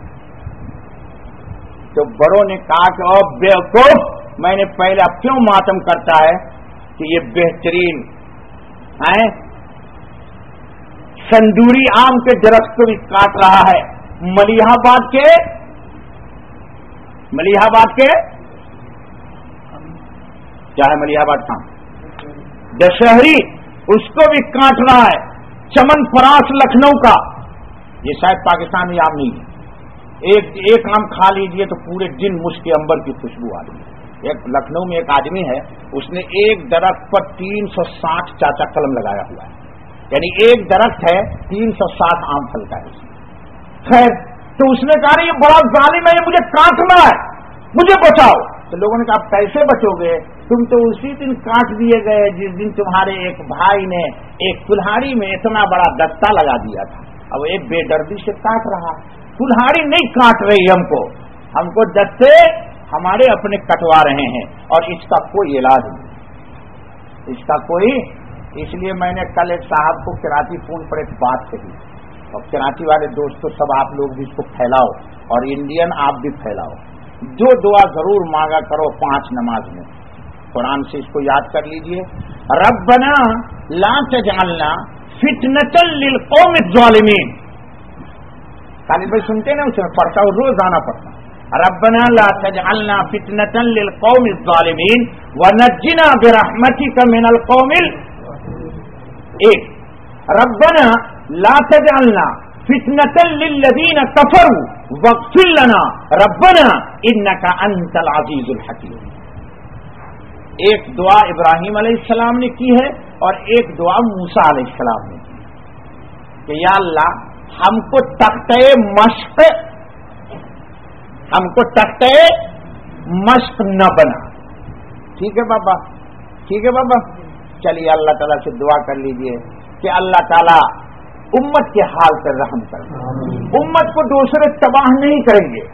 تو بڑوں نے کہا کہ او بیوقوف، میں نے پہلے اب کیوں ماتم کرتا ہے کہ یہ بہترین سندوری آم کے درخت کو بھی کاٹ رہا ہے. ملیح آباد کے کیا ہے ملیح آباد کا دشہری، اس کو بھی کاٹ رہا ہے. چمن پراس لکھنؤ کا، یہ شاید پاکستان میں آم نہیں ہے. ایک آم کھا لیجئے تو پورے دن مشک عنبر کی خوشبو آ رہی ہے. ایک لکھنؤ میں ایک آدمی ہے، اس نے ایک درخت پر 360 چاچا قلم لگایا ہوا ہے. یعنی ایک درخت ہے 360 آم پھل کا ہے. خیر تو اس نے کہا یہ بڑا ظالم ہے, یہ مجھے کاٹنا ہے, مجھے بچاؤ. تو لوگوں نے کہا کیسے بچو گے, تم تو اسی دن کاٹ دیے گئے جس دن تمہارے ایک بھائی نے ایک کلہاڑی میں اتنا بڑا دستہ لگا دیا تھا. اب ایک بے دردی سے کاٹ رہا, کلہاڑی نہیں کاٹ رہی ہم کو دستے ہمارے اپنے کٹوا رہے ہیں, اور اس کا کوئی علاج نہیں, اس کا کوئی. اس لیے میں نے کل ایک صاحب کو کراچی فون پر ایک بات کہی, اور کراچی والے دوستوں سب آپ لوگ بھی اس کو پھیلاؤ, اور انڈین آپ بھی پھیلاؤ. جو دعا ضرور مانگا کرو 5 نماز میں, قرآن سے اس کو یاد کر لیجئے. ربنا لا تجعلنا فتنة للقوم الظالمین. طالب بھائی سنتے نا, اسے پڑھتا ہوں روزانہ پڑھتا. ربنا لا تجعلنا فتنة للقوم الظالمین ونجنا برحمتك من القوم ایک. ربنا لا تجعلنا فتنة للذین کفروا واغفر لنا ربنا انك انت العزیز الحکیم. ایک دعا ابراہیم علیہ السلام نے کی ہے, اور ایک دعا موسیٰ علیہ السلام نے کی کہ یا اللہ ہم کو تختہ مشق, ہم کو تختہ مشق نہ بنا. ٹھیک ہے بابا, ٹھیک ہے بابا. چلیے اللہ تعالیٰ سے دعا کر لیجئے کہ اللہ تعالیٰ امت کے حال پر رحم کریں, امت کو دوسرے تباہ نہیں کریں گے,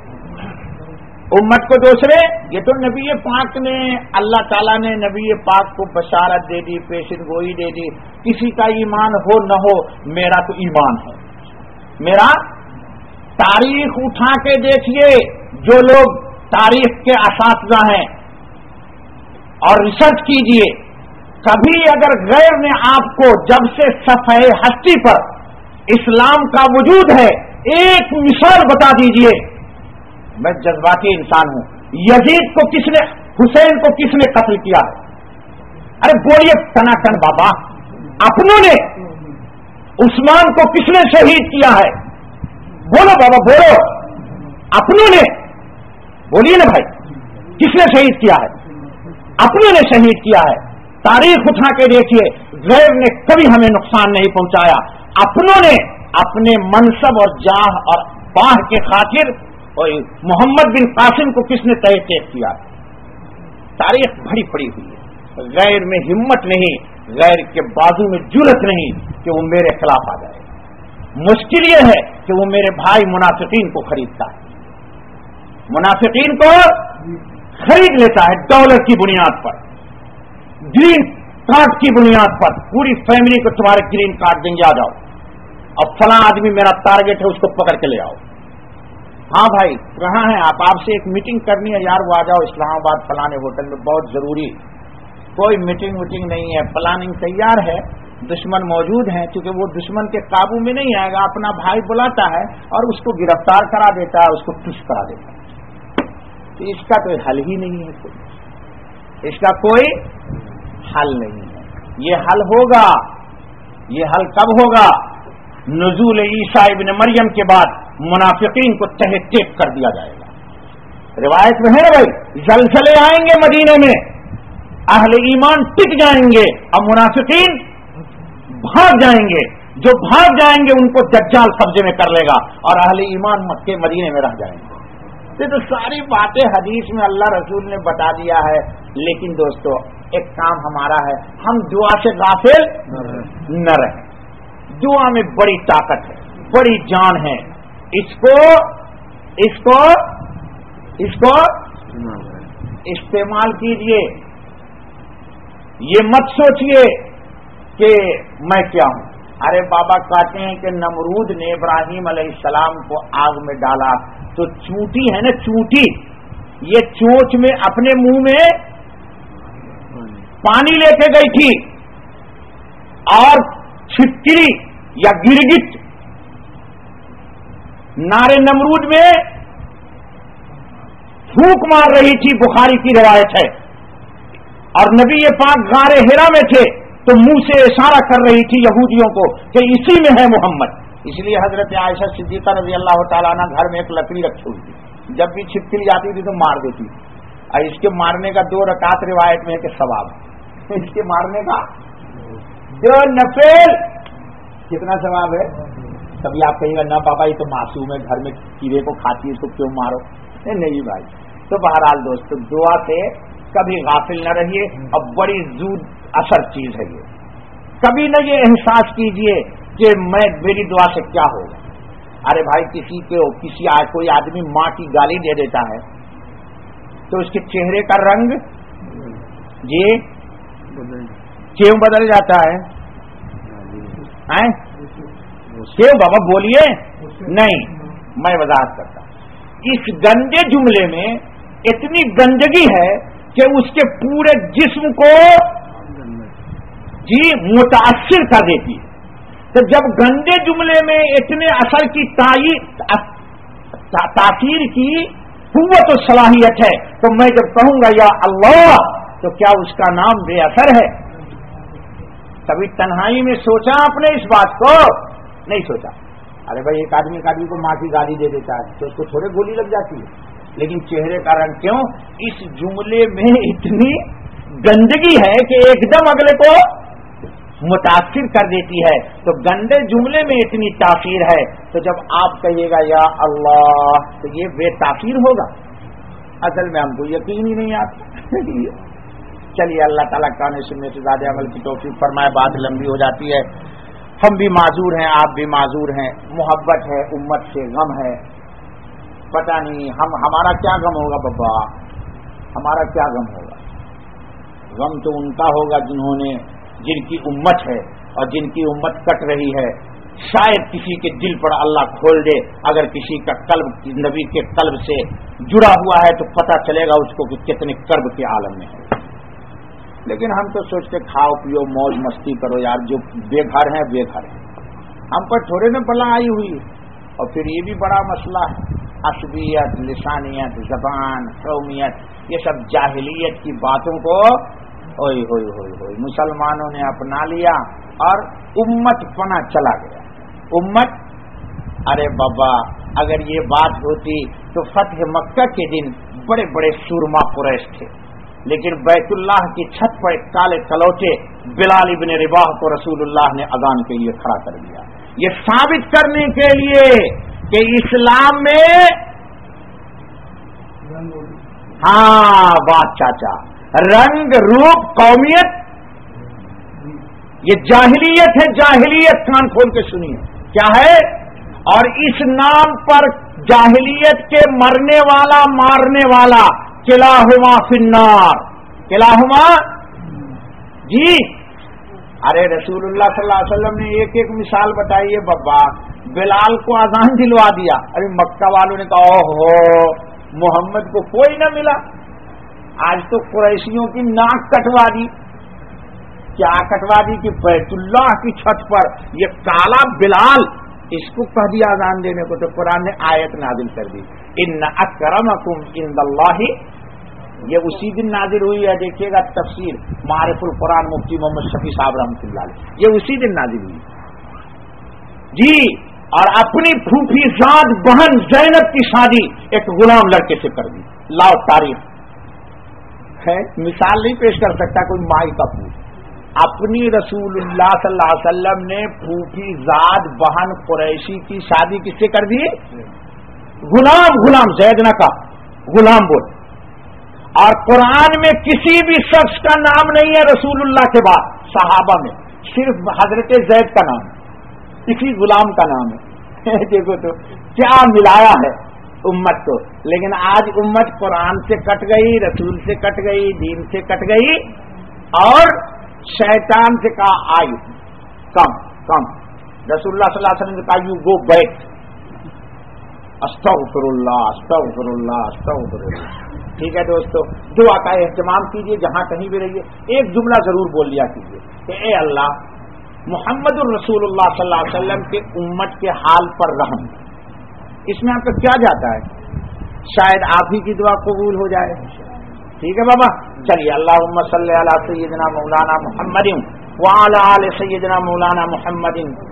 امت کو دوسرے. یہ تو نبی پاک نے, اللہ تعالیٰ نے نبی پاک کو بشارت دے دی, پیشن گوئی دے دی. کسی کا ایمان ہو نہ ہو, میرا تو ایمان ہے. میرا تاریخ اٹھا کے دیکھیے, جو لوگ تاریخ کے اساتذہ ہیں, اور ریسرچ کیجئے. کبھی اگر غیر نے آپ کو جب سے صفحہ ہستی پر اسلام کا وجود ہے ایک مثال بتا دیجئے. میں جذباتی انسان ہوں. یزید کو کس نے, حسین کو کس نے قتل کیا ہے؟ ارے بولیے ٹناٹن بابا. اپنوں نے. عثمان کو کس نے شہید کیا ہے؟ بولو بابا بولو. اپنوں نے. بولیے نا بھائی, کس نے شہید کیا ہے؟ اپنوں نے شہید کیا ہے. تاریخ اٹھا کے دیکھیے, غیر نے کبھی ہمیں نقصان نہیں پہنچایا. اپنوں نے اپنے منصب اور جاہ اور باہ کے خاطر محمد بن قاسم کو کس نے تہہ تیز کیا؟ تاریخ بھری پڑی ہوئی ہے. غیر میں ہمت نہیں, غیر کے بازو میں جرت نہیں کہ وہ میرے خلاف آ جائے. مشکل یہ ہے کہ وہ میرے بھائی منافقین کو خریدتا ہے, منافقین کو خرید لیتا ہے ڈالر کی بنیاد پر, گرین کارڈ کی بنیاد پر. پوری فیملی کو تمہارے گرین کارڈ دیں گے, آ جاؤ, اور فلاں آدمی میرا ٹارگیٹ ہے, اس کو پکڑ کے لے آؤ. ہاں بھائی کہاں ہیں آپ سے ایک میٹنگ کرنی ہے یار, وہ آ جاؤ اسلام آباد فلانے ہوٹل میں, بہت ضروری. کوئی میٹنگ ویٹنگ نہیں ہے, پلاننگ تیار ہے, دشمن موجود ہیں, کیونکہ وہ دشمن کے قابو میں نہیں آئے گا. اپنا بھائی بلاتا ہے اور اس کو گرفتار کرا دیتا ہے, اس کو ٹش کرا دیتا ہے. تو اس کا کوئی حل ہی نہیں ہے, کوئی اس کا کوئی حل نہیں ہے. یہ حل ہوگا, یہ حل کب ہوگا؟ نزول عیسیٰ ابن مریم کے بعد منافقین کو تہہ تیز کر دیا جائے گا. روایت میں ہے نا بھائی, زلزلے آئیں گے مدینے میں, اہل ایمان ٹک جائیں گے اور منافقین بھاگ جائیں گے. جو بھاگ جائیں گے ان کو دجال قبضے میں کر لے گا, اور اہل ایمان مکے مدینے میں رہ جائیں گے. یہ تو ساری باتیں حدیث میں اللہ رسول نے بتا دیا ہے. لیکن دوستو ایک کام ہمارا ہے, ہم دعا سے غافل نہ رہیں. دعا میں بڑی طاقت ہے, بڑی جان ہے. اس کو استعمال کیجئے. یہ مت سوچئے کہ میں کیا ہوں. ارے بابا کہتے ہیں کہ نمرود نے ابراہیم علیہ السلام کو آگ میں ڈالا تو چونٹی ہے نا, چونٹی, یہ چونچ میں اپنے منہ میں پانی لے کے گئی تھی, اور چھپکلی یا گرگٹ نارے نمرود میں پھونک مار رہی تھی. بخاری کی روایت ہے. اور نبی پاک غار ہرا میں تھے تو منہ سے اشارہ کر رہی تھی یہودیوں کو کہ اسی میں ہے محمد. اس لیے حضرت عائشہ صدیقہ رضی اللہ تعالیٰ عنہ گھر میں ایک لکڑی رکھی ہوئی تھی, جب بھی چھپکلی جاتی تھی تو مار دیتی. اور اس کے مارنے کا 2 رکعت روایت میں ہے کہ ثواب ہے. اس کے مارنے کا 2 نفل کتنا ثواب ہے؟ کبھی آپ کہیے گا نہ بابا یہ تو معصوم ہے، گھر میں کیڑے کو کھاتی ہے تو کیوں مارو؟ نہیں بھائی. تو بہرحال دوستو دعا سے کبھی غافل نہ رہیے، اور بڑی زود اثر چیز ہے یہ. کبھی نہ یہ احساس کیجئے کہ میری دعا سے کیا ہوگا. ارے بھائی کوئی آدمی ماں کی گالی دے دیتا ہے تو اس کے چہرے کا رنگ جی کیوں بدل جاتا ہے؟ کیوں بابا بولیے. نہیں، میں وضاحت کرتا ہوں. اس گندے جملے میں اتنی گندگی ہے کہ اس کے پورے جسم کو جی متاثر کر دیتی ہے. تو جب گندے جملے میں اتنے اثر کی تاثیر کی قوت و صلاحیت ہے، تو میں جب کہوں گا یا اللہ تو کیا اس کا نام بے اثر ہے؟ کبھی تنہائی میں سوچا آپ نے اس بات کو؟ نہیں سوچا. ارے بھائی ایک آدمی کو ماں کی گالی دے دیتا ہے تو اس کو تھوڑے گولی لگ جاتی ہے، لیکن چہرے کا رنگ کیوں؟ اس جملے میں اتنی گندگی ہے کہ ایک دم اگلے کو متاثر کر دیتی ہے. تو گندے جملے میں اتنی تاثیر ہے، تو جب آپ کہیے گا یا اللہ تو یہ بے تاثیر ہوگا. اصل میں ہم کو یقین ہی نہیں آتا. چلیے اللہ تعالیٰ کہنے سننے سے زیادہ عمل کی توفیق فرمائے. بات لمبی ہو جاتی ہے. ہم بھی معذور ہیں، آپ بھی معذور ہیں. محبت ہے، امت سے غم ہے. پتہ نہیں ہمارا کیا غم ہوگا بابا، ہمارا کیا غم ہوگا. غم تو ان کا ہوگا جن کی امت ہے اور جن کی امت کٹ رہی ہے. شاید کسی کے دل پر اللہ کھول دے، اگر کسی کا قلب نبی کے قلب سے جڑا ہوا ہے تو پتہ چلے گا اس کو کہ کتنے کرب کے عالم میں ہے. لیکن ہم تو سوچتے کھاؤ پیو موج مستی کرو یار، جو بے گھر ہیں بے گھر ہیں. ہم پر تھوڑے نہ بلا آئی ہوئی. اور پھر یہ بھی بڑا مسئلہ ہے، عصبیت، لسانیت، زبان، قومیت، یہ سب جاہلیت کی باتوں کو ہوئی مسلمانوں نے اپنا لیا اور امت پنا چلا گیا. امت، ارے بابا اگر یہ بات ہوتی تو فتح مکہ کے دن بڑے بڑے سورما قریش تھے، لیکن بیت اللہ کی چھت پر کالے کلوٹے بلال ابن رباح کو رسول اللہ نے اذان کے لیے کھڑا کر دیا، یہ ثابت کرنے کے لیے کہ اسلام میں بات چاچا رنگ روپ قومیت یہ جاہلیت ہے. جاہلیت کان کھول کے سنیے کیا ہے. اور اس نام پر جاہلیت کے مرنے والا مارنے والا کلاہما فی النار، کلاہما جی. ارے رسول اللہ صلی اللہ علیہ وسلم نے ایک ایک مثال بتائی ہے. بابا بلال کو اذان دلوا دیا، ارے مکہ والوں نے کہا اوہو محمد کو کوئی نہ ملا. آج تو قریشیوں کی ناک کٹوا دی. کیا کٹوا دی کہ بیت اللہ کی چھت پر یہ کالا بلال اس کو کہہ دیا اذان دینے کو. تو قرآن نے آیت نازل کر دی ان اکرمکم عند اللہ. یہ اسی دن نازل ہوئی ہے. دیکھیے گا تفسیر معارف القرآن مفتی محمد شفیع صاحب رحمۃ اللہ علیہ، یہ اسی دن نازل ہوئی جی. اور اپنی پھوپھی زاد بہن زینب کی شادی ایک غلام لڑکے سے کر دی. لاؤ تاریخ ہے، مثال نہیں پیش کر سکتا کوئی مائی کا پوچھ. اپنی رسول اللہ صلی اللہ علیہ وسلم نے پھوپھی زاد بہن قریشی کی شادی کس سے کر دی؟ غلام زید نہ کا غلام بول. اور قرآن میں کسی بھی شخص کا نام نہیں ہے رسول اللہ کے بعد صحابہ میں، صرف حضرت زید کا نام ہے، کسی غلام کا نام ہے. دیکھو تو کیا ملایا ہے امت کو. لیکن آج امت قرآن سے کٹ گئی، رسول سے کٹ گئی، دین سے کٹ گئی، اور شیطان سے کہا آئی کم. رسول اللہ صلی اللہ علیہ وسلم نے کہا یو گو بیک. استغفر اللہ استغفر اللہ استغفر اللہ. ٹھیک ہے دوستو، دعا کا اہتمام کیجیے جہاں کہیں بھی رہیے. ایک جملہ ضرور بول لیا کیجیے کہ اے اللہ محمد الرسول اللہ صلی اللہ علیہ وسلم کے امت کے حال پر رحم. اس میں آپ کا کیا جاتا ہے؟ شاید آپ ہی کی دعا قبول ہو جائے. ٹھیک ہے بابا، چلیے اللہم صلی علی سیدنا مولانا محمد وعلی آل سیدنا مولانا محمد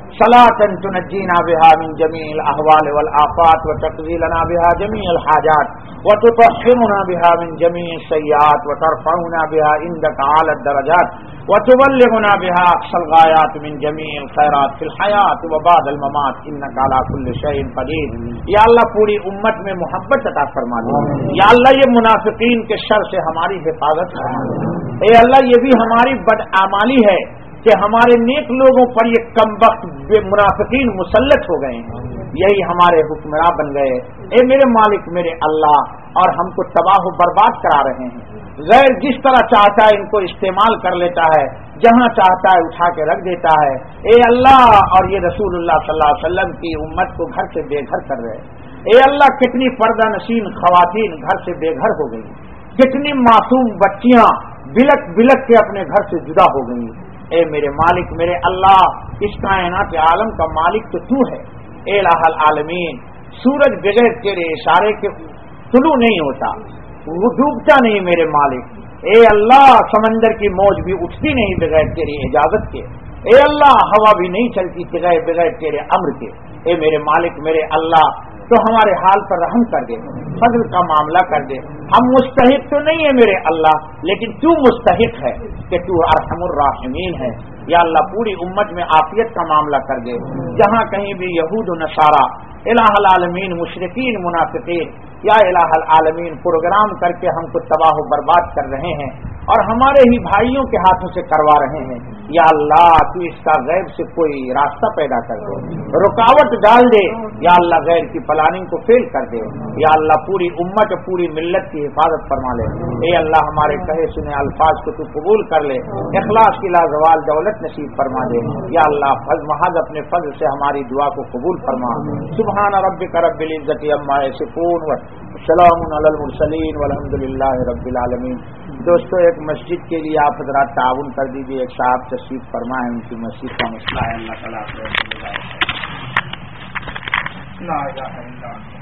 صلاة تنجينا بها من جميع الأهوال والآفات وتقضي لنا بها جميع الحاجات وتطهرنا بها من جميع السيئات وترفعنا بها عندك أعلى الدرجات وتبلغنا بها أقصى الغايات من جميع الخيرات في الحياة وبعد الممات إنك على كل شيء قدير. یا اللہ پوری امت میں محبت عطا فرما دے. یا اللہ یہ منافقین کے شر سے ہماری حفاظت فرما دے. اے اللہ یہ بھی ہماری بدعمالی ہے کہ ہمارے نیک لوگوں پر یہ کم وقت منافقین مسلط ہو گئے ہیں، یہی ہمارے حکمراں بن گئے. اے میرے مالک میرے اللہ، اور ہم کو تباہ و برباد کرا رہے ہیں. غیر جس طرح چاہتا ہے ان کو استعمال کر لیتا ہے، جہاں چاہتا ہے اٹھا کے رکھ دیتا ہے. اے اللہ، اور یہ رسول اللہ صلی اللہ علیہ وسلم کی امت کو گھر سے بے گھر کر رہے. اے اللہ، کتنی پردہ نشین خواتین گھر سے بے گھر ہو گئی، کتنی معصوم بچیاں بلک بلک کے اپنے گھر سے جدا ہو گئی. اے میرے مالک میرے اللہ، اس کائنات عالم کا مالک تو تو ہے. اے الہ العالمین، سورج بغیر تیرے اشارے کے طلوع نہیں ہوتا، وہ ڈوبتا نہیں میرے مالک. اے اللہ، سمندر کی موج بھی اٹھتی نہیں بغیر تیری اجازت کے. اے اللہ، ہوا بھی نہیں چلتی بغیر تیرے امر کے. اے میرے مالک میرے اللہ، تو ہمارے حال پر رحم کر دے، فضل کا معاملہ کر دے. ہم مستحق تو نہیں ہے میرے اللہ، لیکن تو مستحق ہے کہ تو ارحم الراحمین ہے. یا اللہ، پوری امت میں عافیت کا معاملہ کر دے. جہاں کہیں بھی یہود و نصارہ، الہ العالمین، مشرکین، منافقین، یا الہ العالمین پروگرام کر کے ہم کو تباہ و برباد کر رہے ہیں اور ہمارے ہی بھائیوں کے ہاتھوں سے کروا رہے ہیں. یا اللہ، تو اس کا غیب سے کوئی راستہ پیدا کر دے، رکاوٹ ڈال دے. یا اللہ، غیر کی پلاننگ کو فیل کر دے. یا اللہ، پوری امت پوری ملت کی حفاظت فرما لے. اے اللہ، ہمارے کہے سنے الفاظ کو تو قبول کر لے، اخلاص کی لازوال دولت نصیب فرما دے. یا اللہ، محض اپنے فضل سے ہماری دعا کو قبول فرما. سبحان ربک رب العزت عما یصفون وسلام علی المرسلین والحمد للہ رب العالمین. دوستو، ایک مسجد کے لیے آپ حضرات تعاون کر دیجیے. ایک صاحب تشریف فرما ہے، ان کی مسجد کا مسئلہ ہے. اللہ تعالیٰ